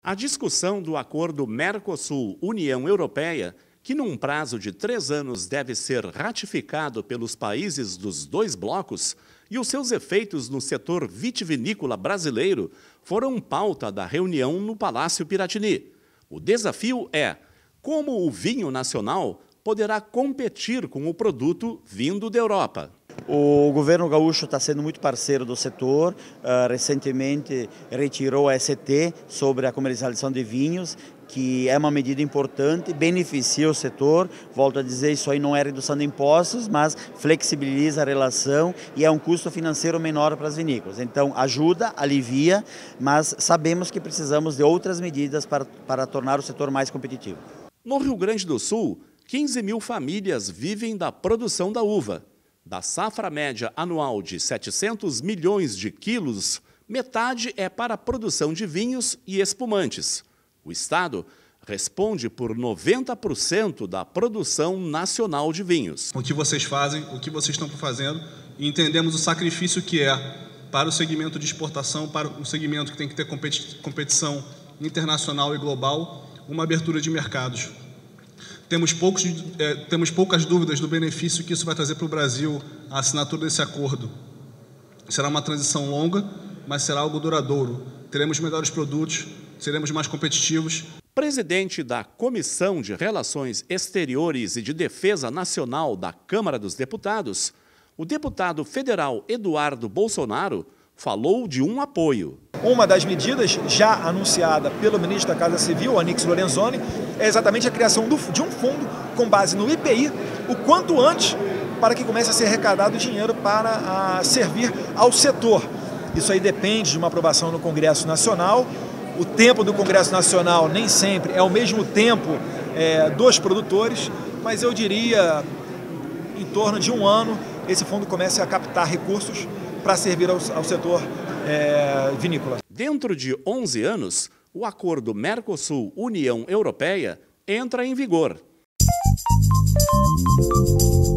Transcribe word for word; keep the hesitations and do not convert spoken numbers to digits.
A discussão do acordo Mercosul-União Europeia, que num prazo de três anos deve ser ratificado pelos países dos dois blocos, e os seus efeitos no setor vitivinícola brasileiro, foram pauta da reunião no Palácio Piratini. O desafio é como o vinho nacional poderá competir com o produto vindo da Europa. O governo gaúcho está sendo muito parceiro do setor, uh, recentemente retirou a S T sobre a comercialização de vinhos, que é uma medida importante, beneficia o setor, volto a dizer, isso aí não é redução de impostos, mas flexibiliza a relação e é um custo financeiro menor para as vinícolas. Então ajuda, alivia, mas sabemos que precisamos de outras medidas para, para tornar o setor mais competitivo. No Rio Grande do Sul, quinze mil famílias vivem da produção da uva. Da safra média anual de setecentos milhões de quilos, metade é para a produção de vinhos e espumantes. O Estado responde por noventa por cento da produção nacional de vinhos. O que vocês fazem, o que vocês estão fazendo, e entendemos o sacrifício que é para o segmento de exportação, para o segmento que tem que ter competição internacional e global, uma abertura de mercados. Temos, poucos, é, temos poucas dúvidas do benefício que isso vai trazer para o Brasil, a assinatura desse acordo. Será uma transição longa, mas será algo duradouro. Teremos melhores produtos, seremos mais competitivos. Presidente da Comissão de Relações Exteriores e de Defesa Nacional da Câmara dos Deputados, o deputado federal Eduardo Bolsonaro falou de um apoio. Uma das medidas já anunciada pelo ministro da Casa Civil, Onyx Lorenzoni, é exatamente a criação do, de um fundo com base no I P I, o quanto antes, para que comece a ser arrecadado dinheiro para a, servir ao setor. Isso aí depende de uma aprovação no Congresso Nacional. O tempo do Congresso Nacional nem sempre é o mesmo tempo é, dos produtores, mas eu diria, em torno de um ano, esse fundo comece a captar recursos para servir ao, ao setor é, vinícola. Dentro de onze anos, o acordo Mercosul-União Europeia entra em vigor.